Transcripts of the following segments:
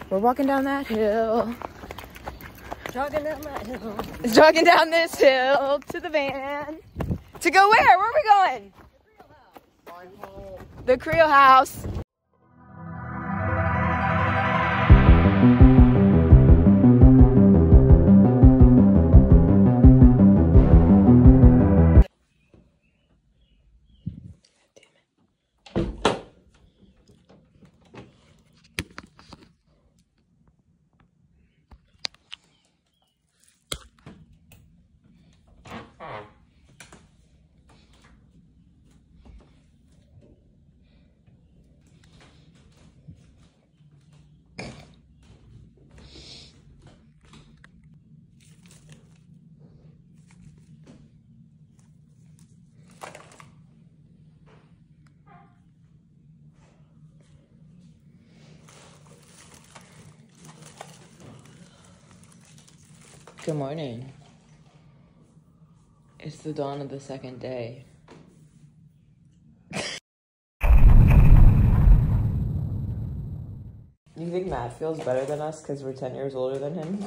We're walking down that hill. Jogging down that hill. Jogging down this hill to the van. To go where? Where are we going? The Creel House. Good morning. It's the dawn of the second day. You think Matt feels better than us because we're 10 years older than him?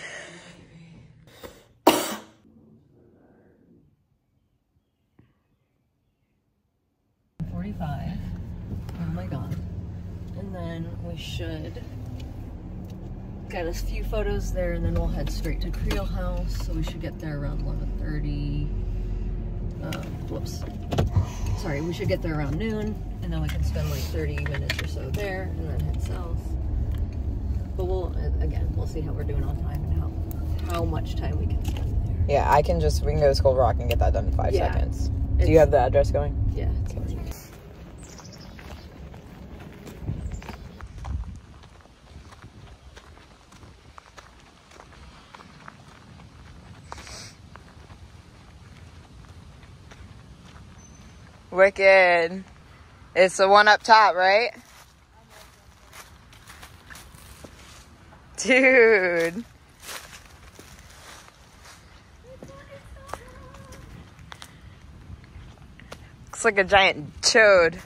45. Oh my god. And then we should get a few photos there, and then we'll head straight to Creel House. So we should get there around 11:30. Whoops. Sorry, we should get there around noon, and then we can spend like 30 minutes or so there, and then head south. But we'll see how we're doing on time and how much time we can spend there. Yeah, we can go to Skull Rock and get that done in 5 seconds. Do you have the address going? Yeah. It's okay. Wicked. It's the one up top, right? Dude. Looks like a giant chode.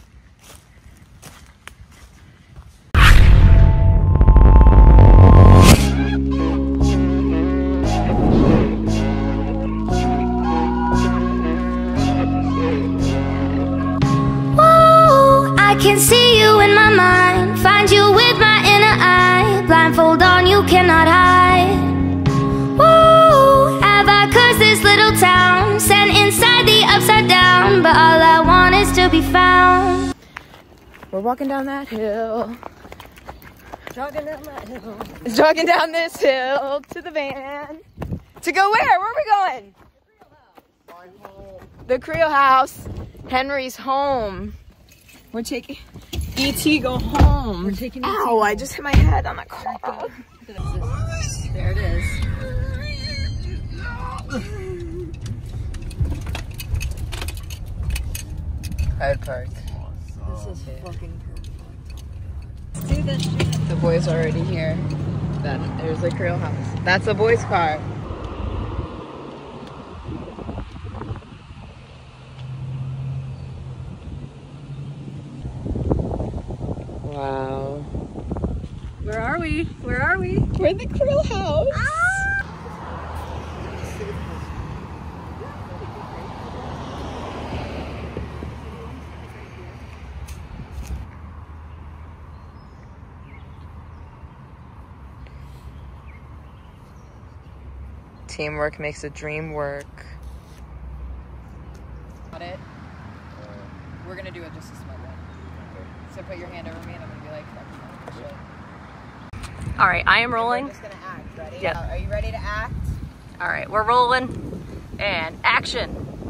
I can see you in my mind, find you with my inner eye. Blindfold on, you cannot hide. Woo, have I cursed this little town, sent inside the upside down, but all I want is to be found. We're walking down that hill. Jogging down that hill. Jogging down this hill to the van. To go where? Where are we going? The Creel House. Henry's home. We're taking E.T. go home. We're taking Ow, I just hit my head on the car. There it is. Hyde Park. This is fucking perfect. Let's do this shit. The boys are already here. There's the Creel House. That's the boys' car. Wow. Where are we? Where are we? We're in the Creel House. Ah! Teamwork makes a dream work. Got it? We're gonna do it just a small bit. So put your hand over me and I'm gonna be like, fuck shit. All right, I am rolling. We're just gonna act. Ready? Yep. Are you ready to act? All right, we're rolling. And action.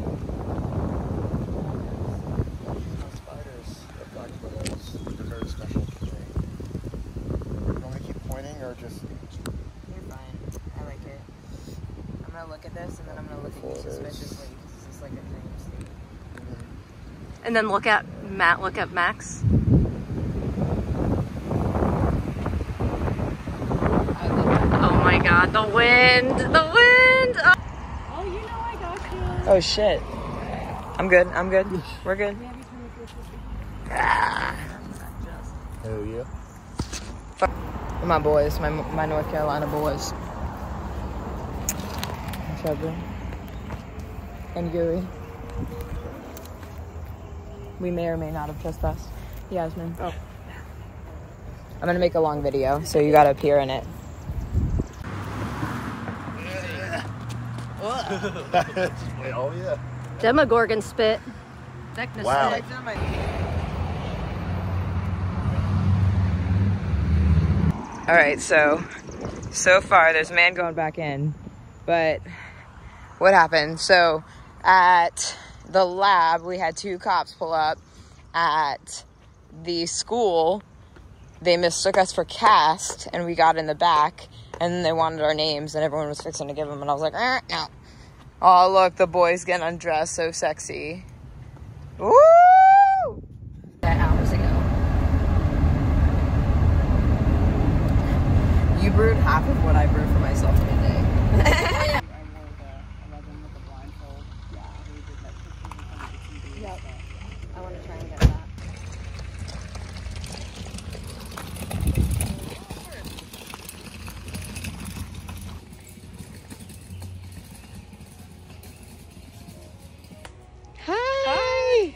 Spiders, the black widows, they're very special to me. You want me to keep pointing or just? You're fine. I like it. I'm gonna look at this and then I'm gonna look at you suspiciously because this is like a dream state. And then look at Matt, look at Max. Oh my god, the wind! The wind! Oh, you know I got you. Oh shit. I'm good. I'm good. We're good. Hell yeah. My boys, my North Carolina boys. Trevor and Yuri. We may or may not have trespassed. Yazmeen. Oh. I'm gonna make a long video, so you gotta appear in it. Oh yeah. Demogorgon spit. Wow. Spit. All right, so far there's a man going back in, but what happened? So at the lab, we had 2 cops pull up. At the school, they mistook us for cast, and we got in the back, and then they wanted our names, and everyone was fixing to give them, and I was like, no. Oh, look, the boys getting undressed, so sexy. Woo! That hours ago. You brewed half of what I brewed for myself in a day. Yep. I want to try and get that. Hi!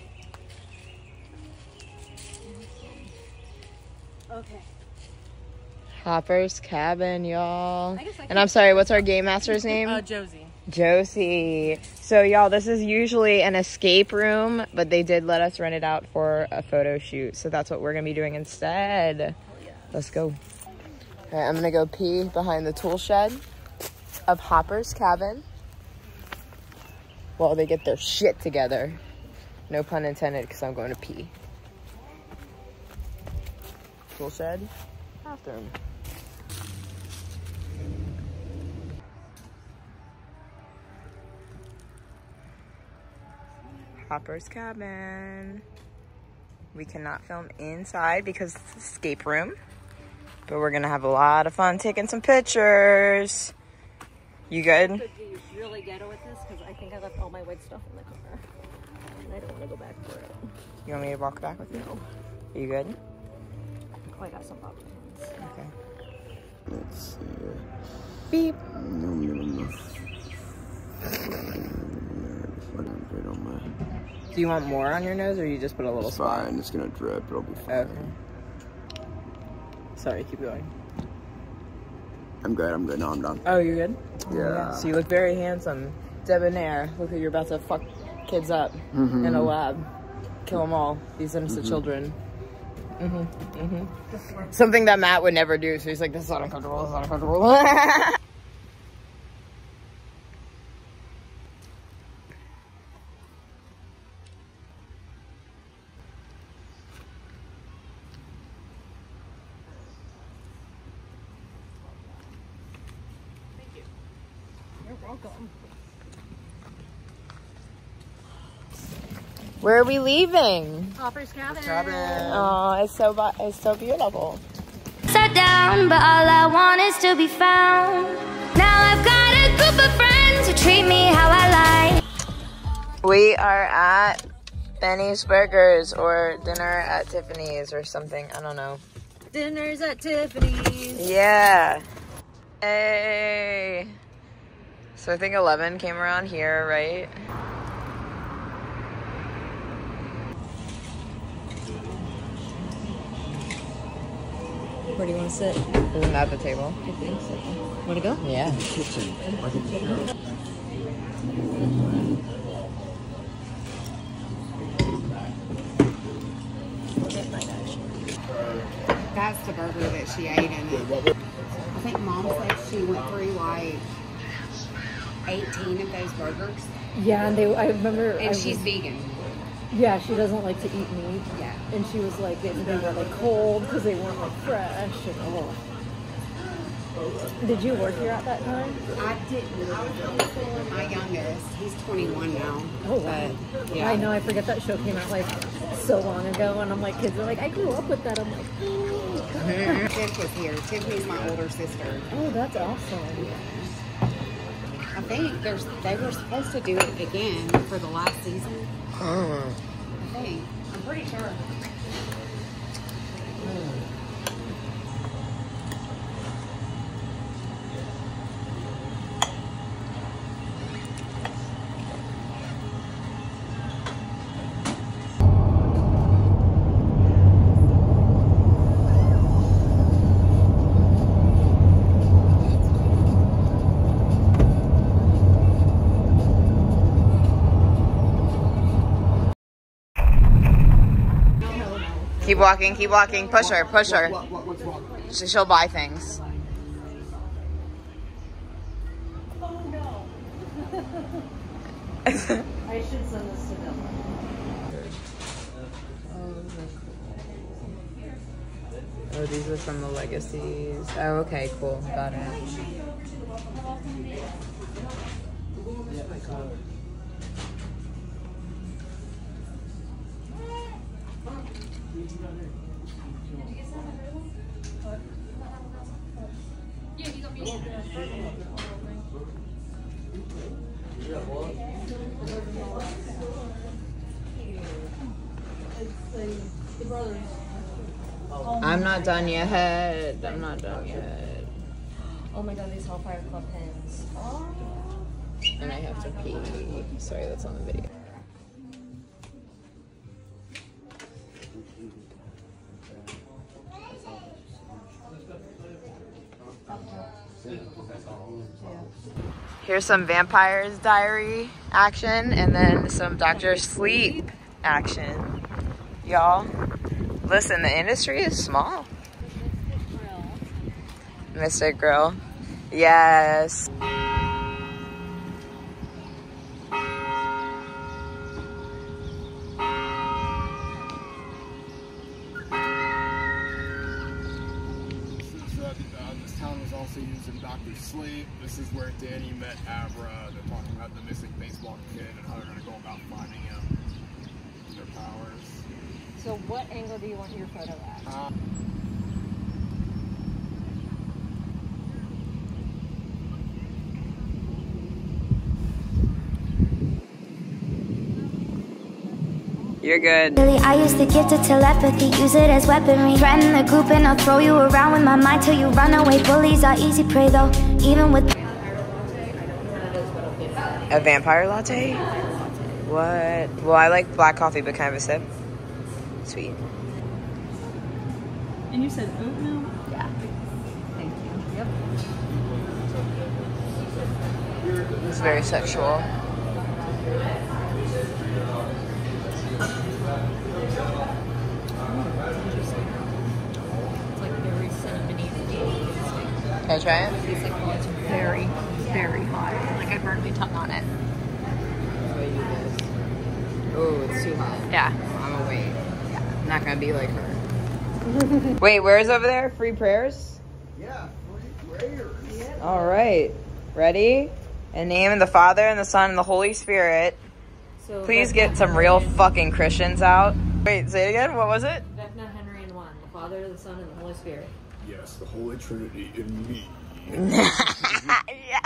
Okay. Hopper's Cabin, y'all. And I'm sorry, what's our game master's name? Josie. So y'all, this is usually an escape room, but they did let us rent it out for a photo shoot. So that's what we're gonna be doing instead. Oh, yeah. Let's go. All right, I'm gonna go pee behind the tool shed of Hopper's Cabin while they get their shit together. No pun intended, because I'm going to pee. Tool shed, bathroom. Hopper's Cabin. We cannot film inside because it's an escape room, but we're gonna have a lot of fun taking some pictures. You good? Could you really ghetto with this? Because I think I left all my white stuff in the car, and I don't want to go back for it. You want me to walk back with you? No. Are you good? Oh, I got some bobby pins. Okay. Let's see. Beep. Do you want more on your nose, or you just put a little spot? Fine, it's gonna drip. It'll be fine. Okay. Sorry, keep going. I'm good. I'm good. No, I'm done. Oh, you're good? Yeah. So you look very handsome, debonair. Look like you're about to fuck kids up in a lab, kill them all. These innocent children. Something that Matt would never do. So he's like, "This is not uncomfortable. This is not uncomfortable." Welcome. Where are we leaving? Hopper's Cabin. Oh, it's so beautiful. Sat down, but all I want is to be found. Now I've got a group of friends who treat me how I like. We are at Benny's Burgers, or dinner at Tiffany's or something. I don't know. Dinner's at Tiffany's. Yeah. Hey. So I think 11 came around here, right? Where do you want to sit? Isn't that the table? I think so. Want to go? Yeah. Kitchen. That's the burger that she ate, and I think Mom said she went through like 18 of those burgers. Yeah, and I remember. And she's vegan. Yeah, she doesn't like to eat meat. Yeah. And she was like, they were like cold because they weren't like fresh. And, Did you work here at that time? I didn't. I was homeschooling my youngest. He's 21 now. Oh, wow. But, yeah. I know, I forget that show came out like so long ago, and I'm like, kids are like, I grew up with that. I'm like, oh. Tiff was here. Tiffany's my older sister. Oh, that's awesome. I think they were supposed to do it again for the last season. I think. I'm pretty sure. Keep walking, keep walking. Push her, push her. What's wrong? She'll buy things. I should send this to them. Oh, these are from the legacies. Oh, okay, cool. Got it. I'm not done yet. I'm not done yet. Oh my god, these Hellfire Club pins. Oh. And I have to pee. Sorry, that's on the video. Here's some Vampire's Diary action and then some Dr. Sleep action. Y'all, listen, the industry is small. Mystic Grill. Yes. This town was also used in Dr. Sleep. This is where Danny met Abra. They're talking about the missing baseball kid and how they're going to go about finding him. Their powers. So what angle do you want your photo at? You're good. Really, I used to give to telepathy, use it as weaponry. Threaten the group and I'll throw you around with my mind till you run away. Bullies are easy prey though, even with A vampire latte? What? Well, I like black coffee, but kind of a sip. Sweet. And you said oat milk? Yeah. Thank you. Yep. It's very sexual. It's like very cinnamony. Can I try it? It's like, oh, it's very, very hot. Like I burned my tongue on it. Oh, it's too hot. Yeah. I'm gonna wait. Yeah. I'm not gonna be like her. Wait, where's over there? Free prayers? Yeah, free prayers. All right. Ready? In the name of the Father, and the Son, and the Holy Spirit. So Please get some real fucking Christians out. Wait, say it again. What was it? Vecna, Henry, and one. The Father, the Son, and the Holy Spirit. Yes, the Holy Trinity in me.